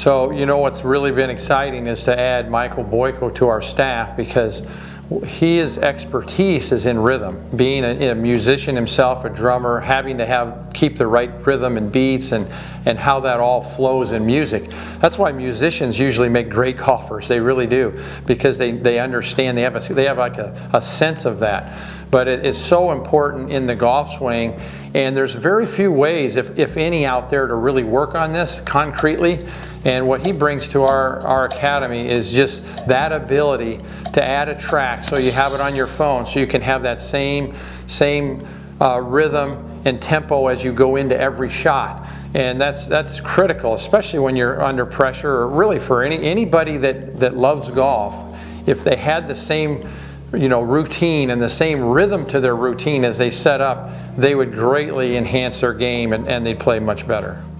So you know what's really been exciting is to add Michael Boyko to our staff, because his expertise is in rhythm. Being a musician himself, a drummer, having to keep the right rhythm and beats and how that all flows in music. That's why musicians usually make great golfers. They really do, because they understand, they have like a sense of that. But it is so important in the golf swing, and there's very few ways, if any, out there to really work on this concretely. And what he brings to our academy is just that ability to add a track so you have it on your phone, so you can have that same rhythm and tempo as you go into every shot. And that's critical, especially when you're under pressure, or really for anybody that loves golf. If they had the same routine and the same rhythm to their routine as they set up, they would greatly enhance their game, and they'd play much better.